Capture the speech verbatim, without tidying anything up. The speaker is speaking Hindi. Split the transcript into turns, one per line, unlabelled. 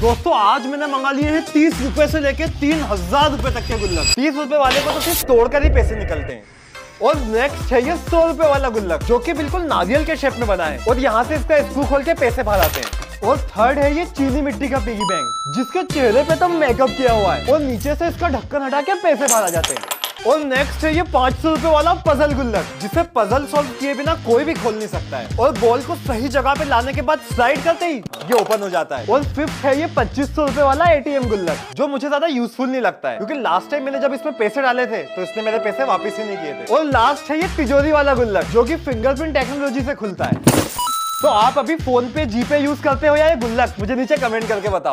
दोस्तों आज मैंने मंगा लिए हैं तीस रुपए से लेके तीन हजार रुपए तक के गुल्लक। तीस रुपए वाले को तो सिर्फ तोड़कर ही पैसे निकलते हैं। और नेक्स्ट है ये सौ रुपए वाला गुल्लक जो कि बिल्कुल नारियल के शेप में बना है और यहाँ से इसका स्क्रू खोल के पैसे बाहर आते हैं। और थर्ड है ये चीनी मिट्टी का पिगी बैंक जिसके चेहरे पे तो मेकअप किया हुआ है और नीचे से इसका ढक्कन हटा के पैसे बाहर आ जाते हैं। और नेक्स्ट है ये पाँच सौ रुपए वाला पजल गुल्लक जिसे पजल सॉल्व किए बिना कोई भी खोल नहीं सकता है और बॉल को सही जगह पे लाने के बाद स्लाइड करते ही ये ओपन हो जाता है। और फिफ्थ है ये पच्चीस सौ रुपए वाला एटीएम गुल्लक जो मुझे ज्यादा यूजफुल नहीं लगता है क्योंकि लास्ट टाइम मैंने जब इसमें पैसे डाले थे तो इसने मेरे पैसे वापस ही नहीं किए थे। और लास्ट है ये तिजोरी वाला गुल्लक जो की फिंगरप्रिंट टेक्नोलॉजी से खुलता है। तो आप अभी फोन पे जीपे यूज करते हो या ये गुल्लक, मुझे नीचे कमेंट करके बताओ।